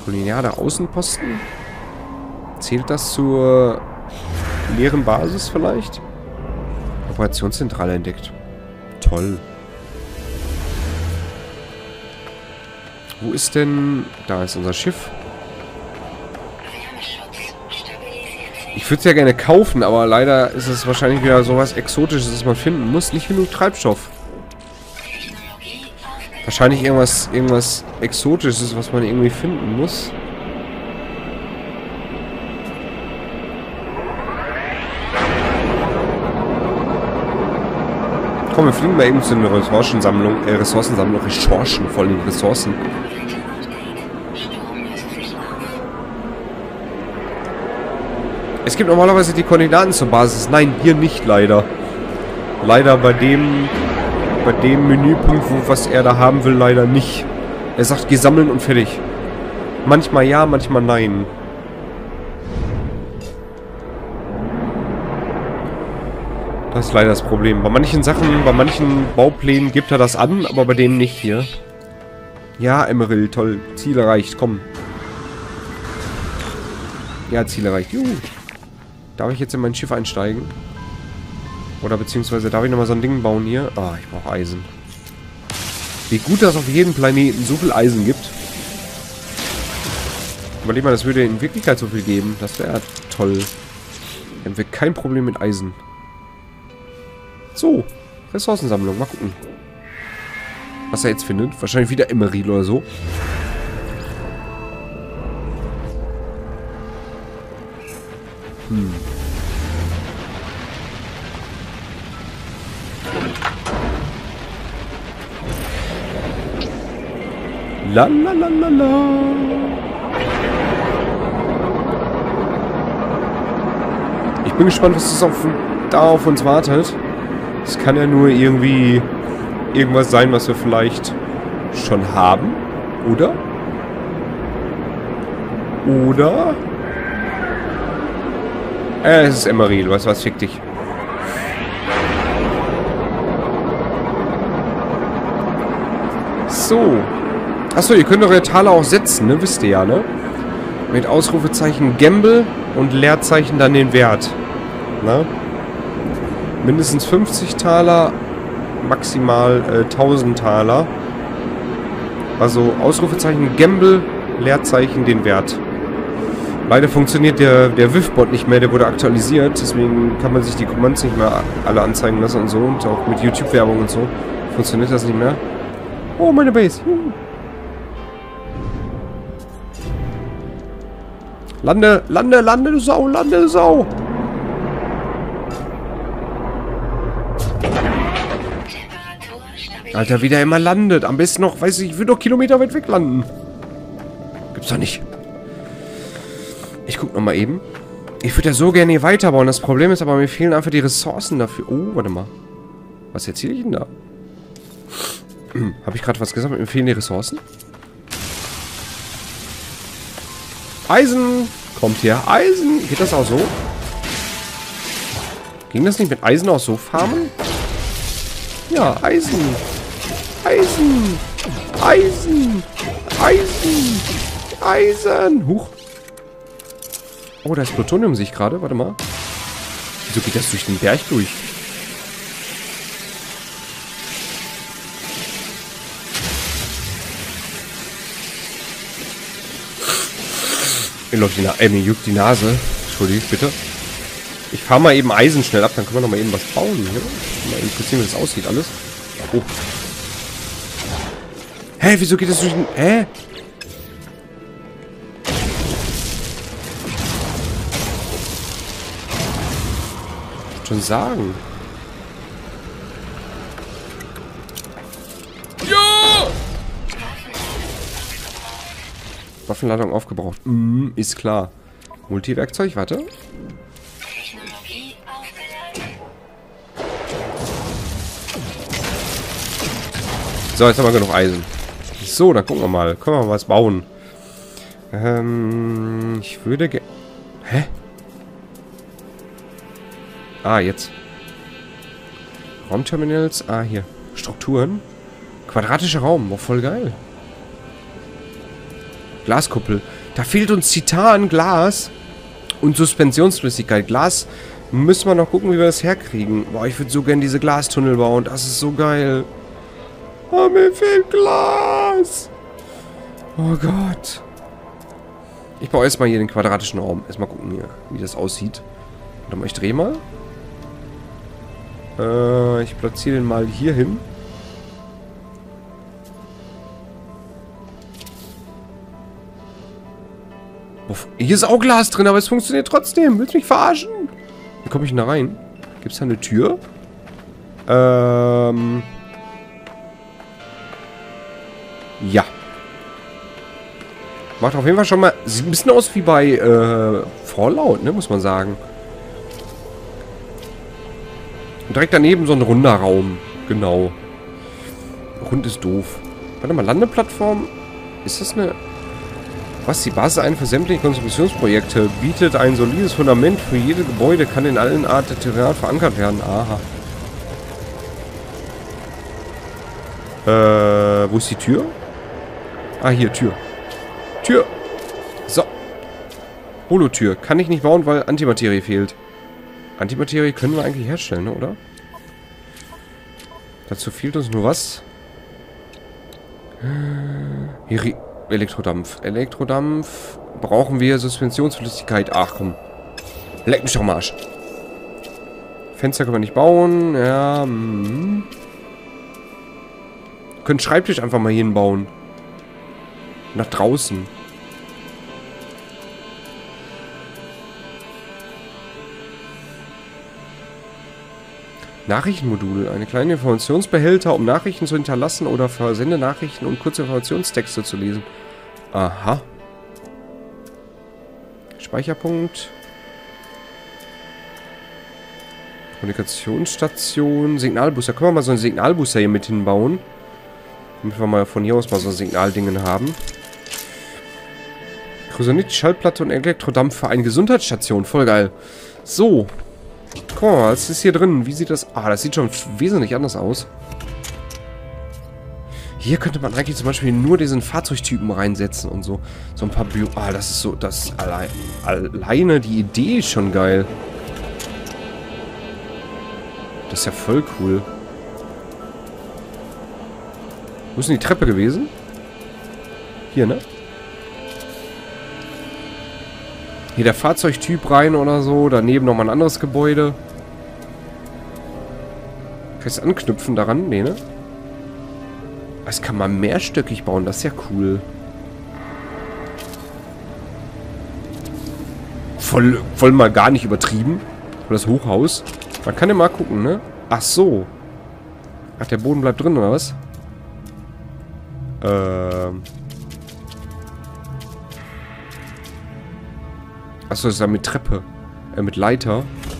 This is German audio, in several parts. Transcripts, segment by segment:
Kolonialer Außenposten? Zählt das zur leeren Basis vielleicht? Operationszentrale entdeckt. Toll. Wo ist denn... Da ist unser Schiff. Ich würde es ja gerne kaufen, aber leider ist es wahrscheinlich wieder sowas Exotisches, das man finden muss. Nicht genug Treibstoff. Wahrscheinlich irgendwas Exotisches, was man irgendwie finden muss. Komm, wir fliegen mal eben zu einer Ressourcensammlung. Ressourcen, vor allem Ressourcen. Es gibt normalerweise die Koordinaten zur Basis. Nein, hier nicht leider. Leider bei dem Menüpunkt, was er da haben will, leider nicht. Er sagt, geh sammeln und fertig. Manchmal ja, manchmal nein. Das ist leider das Problem. Bei manchen Sachen, bei manchen Bauplänen gibt er das an, aber bei dem nicht hier. Ja, Emerald, toll. Ziel erreicht, komm. Ja, Ziel erreicht. Juhu. Darf ich jetzt in mein Schiff einsteigen? Oder beziehungsweise darf ich nochmal so ein Ding bauen hier? Ah, ich brauche Eisen. Wie gut, dass es auf jedem Planeten so viel Eisen gibt. Überleg mal, das würde in Wirklichkeit so viel geben. Das wäre toll. Dann wäre kein Problem mit Eisen. So, Ressourcensammlung. Mal gucken. Was er jetzt findet. Wahrscheinlich wieder Emerald oder so. La la la la la. Ich bin gespannt, was da auf uns wartet. Es kann ja nur irgendwie irgendwas sein, was wir vielleicht schon haben. Oder? Oder? Es ist Emerald. Weißt du was? Fick dich. So. Achso, ihr könnt eure Taler auch setzen, ne? Wisst ihr ja, ne? Mit Ausrufezeichen Gamble und Leerzeichen dann den Wert. Ne? Mindestens 50 Taler, maximal 1000 Taler. Also Ausrufezeichen Gamble, Leerzeichen den Wert. Leider funktioniert der WIF-Bot nicht mehr, der wurde aktualisiert. Deswegen kann man sich die Commands nicht mehr alle anzeigen lassen und so. Und auch mit YouTube-Werbung und so. Funktioniert das nicht mehr. Oh, meine Base. Lande, lande, lande, du Sau, lande, du Sau. Alter, wie der immer landet. Am besten noch, weiß ich will doch Kilometer weit weg landen. Gibt's doch nicht. Ich guck nochmal eben. Ich würde ja so gerne hier weiterbauen. Das Problem ist aber, mir fehlen einfach die Ressourcen dafür. Oh, warte mal. Was erzähle ich denn da? Habe ich gerade was gesagt? Mir fehlen die Ressourcen? Eisen! Kommt her. Eisen! Geht das auch so? Ging das nicht mit Eisen auch so farmen? Ja, Eisen! Eisen! Eisen! Eisen! Eisen! Huch! Oh, da ist Plutonium, sehe ich gerade. Warte mal. Wieso geht das durch den Berg durch? Mir juckt die Nase. Entschuldigt, bitte. Ich fahre mal eben Eisen schnell ab, dann können wir noch mal eben was bauen. Hier. Mal interessieren, wie das aussieht alles. Oh. Hä, wieso geht das durch den... Hä? Schon sagen. Ja! Waffenladung aufgebraucht. Ist klar. Multiwerkzeug, warte. So, jetzt haben wir genug Eisen. So, dann gucken wir mal. Können wir mal was bauen. Ich würde Hä? Ah, jetzt. Raumterminals. Ah, hier. Strukturen. Quadratischer Raum. War voll geil. Glaskuppel. Da fehlt uns Titan, Glas und Suspensionsflüssigkeit. Glas müssen wir noch gucken, wie wir das herkriegen. Boah, ich würde so gerne diese Glastunnel bauen. Das ist so geil. Oh, mir fehlt Glas. Oh Gott. Ich baue erstmal hier den quadratischen Raum. Erstmal gucken hier, wie das aussieht. Warte mal, ich drehe mal. Ich platziere den mal hier hin. Hier ist auch Glas drin, aber es funktioniert trotzdem. Willst du mich verarschen? Wie komme ich denn da rein? Gibt es da eine Tür? Ja. Macht auf jeden Fall schon mal... Sieht ein bisschen aus wie bei Fallout, ne? Muss man sagen. Und direkt daneben so ein runder Raum. Genau. Rund ist doof. Warte mal, Landeplattform? Ist das eine... Was? Die Basis ein für sämtliche Konstruktionsprojekte. Bietet ein solides Fundament für jede Gebäude. Kann in allen Arten der Terrain verankert werden. Aha. Wo ist die Tür? Ah, hier, Tür. Tür! So. Holotür. Kann ich nicht bauen, weil Antimaterie fehlt. Antimaterie können wir eigentlich herstellen, ne, oder? Dazu fehlt uns nur was. Hier, Elektrodampf. Elektrodampf. Brauchen wir Suspensionsflüssigkeit. Ach, komm. Leck mich doch am Arsch. Fenster können wir nicht bauen. Ja, Können Schreibtisch einfach mal hinbauen. Nach draußen. Nachrichtenmodul. Eine kleine Informationsbehälter, um Nachrichten zu hinterlassen oder versende Nachrichten und kurze Informationstexte zu lesen. Aha. Speicherpunkt. Kommunikationsstation. Signalbooster. Können wir mal so einen Signalbooster hier mit hinbauen? Damit wir mal von hier aus mal so Signaldingen haben. Krysanit, Schallplatte und Elektrodampf für eine Gesundheitsstation. Voll geil. So. Guck mal, was ist hier drin? Wie sieht das... Ah, das sieht schon wesentlich anders aus. Hier könnte man eigentlich zum Beispiel nur diesen Fahrzeugtypen reinsetzen und so. So ein paar Bio... Ah, das ist so... Das alleine die Idee ist schon geil. Das ist ja voll cool. Wo ist denn die Treppe gewesen? Hier, ne? Hier der Fahrzeugtyp rein oder so. Daneben nochmal ein anderes Gebäude. Kannst du anknüpfen daran? Nee, ne? Das kann man mehrstöckig bauen. Das ist ja cool. Voll mal gar nicht übertrieben. Oder das Hochhaus. Man kann ja mal gucken, ne? Ach so. Ach, der Boden bleibt drin, oder was? Achso, das ist ja mit Treppe. Mit Leiter.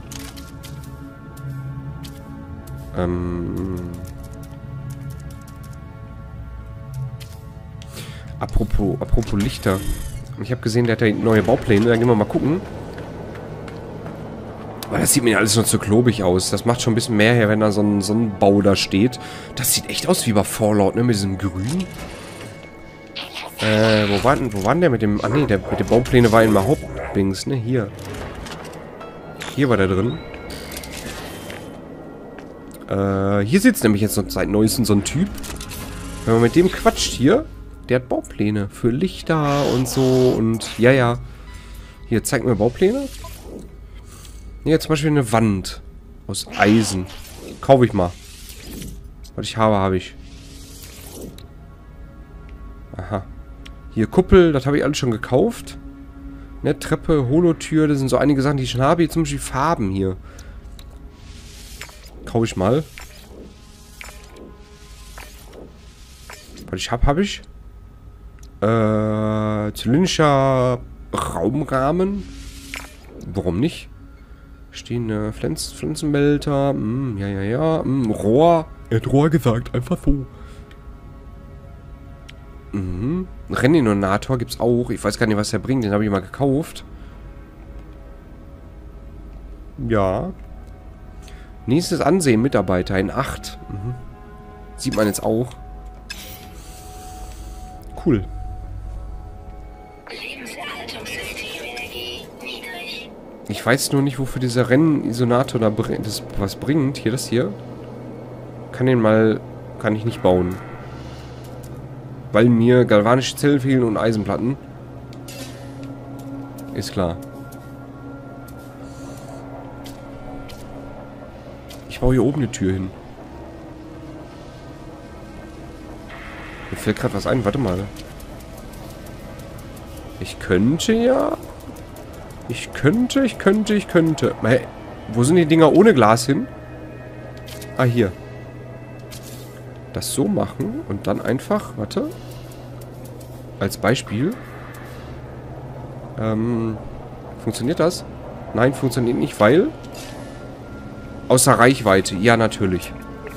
Apropos Lichter. Ich habe gesehen, der hat da neue Baupläne. Dann gehen wir mal gucken. Weil das sieht mir ja alles noch zu klobig aus. Das macht schon ein bisschen mehr her, wenn da so ein Bau da steht. Das sieht echt aus wie bei Fallout, ne? Mit diesem Grün. Wo war denn der mit dem... Ah, ne, der mit den Baupläne war in meinem Hauptdings, ne? Hier. Hier war der drin. Hier sitzt nämlich jetzt noch seit neuestem so ein Typ. Wenn man mit dem quatscht hier, der hat Baupläne für Lichter und so und... Ja. Hier, zeig mir Baupläne. Hier zum Beispiel eine Wand aus Eisen. Kaufe ich mal. Was ich habe ich. Aha. Hier Kuppel, das habe ich alles schon gekauft. Ne, Treppe, Holotür, das sind so einige Sachen, die ich schon habe. Hier zum Beispiel Farben hier. Kaufe ich mal. Was ich habe ich. Zylindrischer Raumrahmen. Warum nicht? Stehen Pflanzenbehälter. Ja. Rohr. Er hat Rohr gesagt, einfach so. Reninonator gibt's auch. Ich weiß gar nicht, was der bringt. Den habe ich mal gekauft. Ja. Nächstes Ansehen, Mitarbeiter in 8. Sieht man jetzt auch. Cool. weiß nur nicht, wofür dieser Rennisonator da das was bringt. Hier, das hier. Kann ich nicht bauen. Weil mir galvanische Zellen fehlen und Eisenplatten. Ist klar. Ich baue hier oben eine Tür hin. Mir fällt gerade was ein. Warte mal. Ich könnte ja... Ich könnte. Hey, wo sind die Dinger ohne Glas hin? Ah, hier. Das so machen und dann einfach... Warte. Als Beispiel. Funktioniert das? Nein, funktioniert nicht, weil... Außer Reichweite. Ja, natürlich.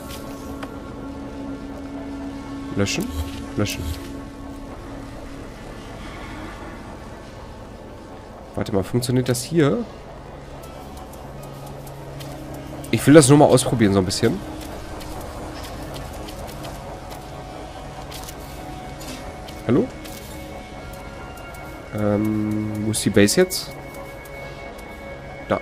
Löschen. Löschen. Warte mal, funktioniert das hier? Ich will das nur mal ausprobieren, so ein bisschen. Hallo? Wo ist die Base jetzt? Da.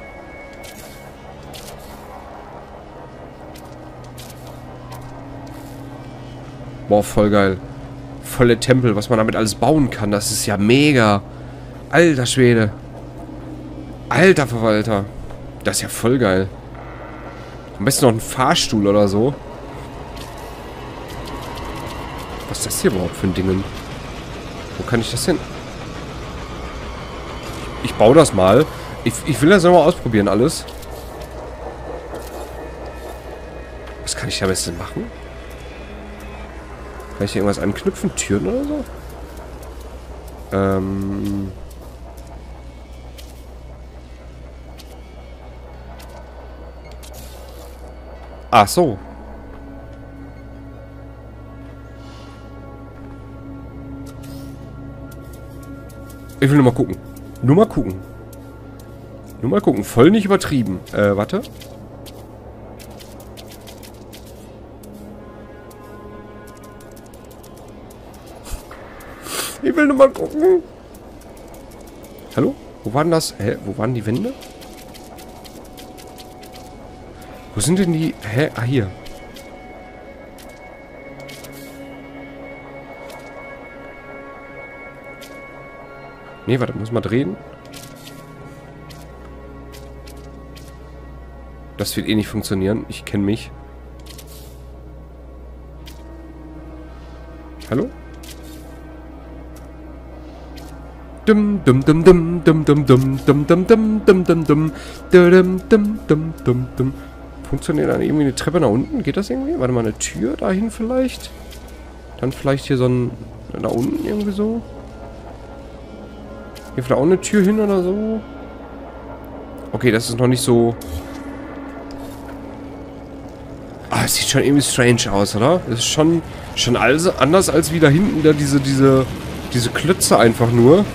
Boah, voll geil. Volle Tempel, was man damit alles bauen kann. Das ist ja mega. Alter Schwede. Alter Verwalter. Das ist ja voll geil. Am besten noch ein Fahrstuhl oder so. Was ist das hier überhaupt für ein Ding? Wo kann ich das hin? Ich baue das mal. Ich will das nochmal ausprobieren, alles. Was kann ich da am besten machen? Kann ich hier irgendwas anknüpfen? Türen oder so? Ach so. Ich will nur mal gucken. Nur mal gucken. Nur mal gucken. Voll nicht übertrieben. Warte. Ich will nur mal gucken. Hallo? Wo waren das? Hä? Wo waren die Wände? Wo sind denn die... Hä? Ah, hier. Nee, warte, muss mal drehen. Das wird eh nicht funktionieren. Ich kenne mich. Hallo? Dum dum dum dum dum dum dum dum dum dum dum dum dum dum dum dum dum dum. Funktioniert dann irgendwie eine Treppe nach unten? Geht das irgendwie? Warte mal, eine Tür dahin vielleicht? Dann vielleicht hier so ein... Da unten irgendwie so? Hier vielleicht auch eine Tür hin oder so? Okay, das ist noch nicht so... Ah, es sieht schon irgendwie strange aus, oder? Das ist schon alles anders als wie da hinten da diese Klötze einfach nur.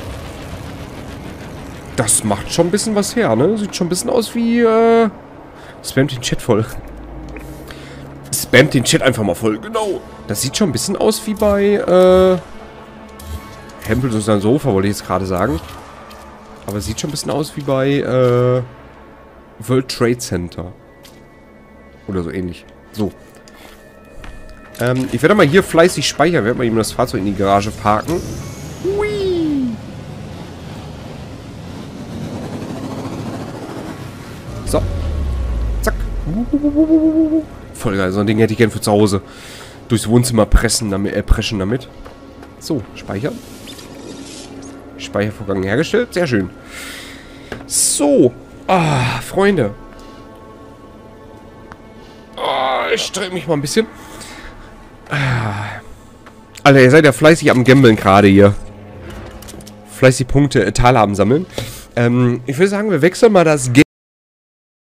Das macht schon ein bisschen was her, ne? Sieht schon ein bisschen aus wie, Spammt den Chat voll. Spammt den Chat einfach mal voll, genau. Das sieht schon ein bisschen aus wie bei, Hempels und sein Sofa, wollte ich jetzt gerade sagen. Aber es sieht schon ein bisschen aus wie bei, World Trade Center. Oder so ähnlich. So. Ich werde mal hier fleißig speichern. Werde mal eben das Fahrzeug in die Garage parken. Hui. So. Zack. Voll geil. So ein Ding hätte ich gern für zu Hause. Durchs Wohnzimmer preschen damit. So, speichern. Speichervorgang hergestellt. Sehr schön. So. Ah, Freunde. Ich strecke mich mal ein bisschen. Alter, ihr seid ja fleißig am Gambeln gerade hier. Fleißig Punkte, Teilhaben sammeln. Ich würde sagen, wir wechseln mal das Game.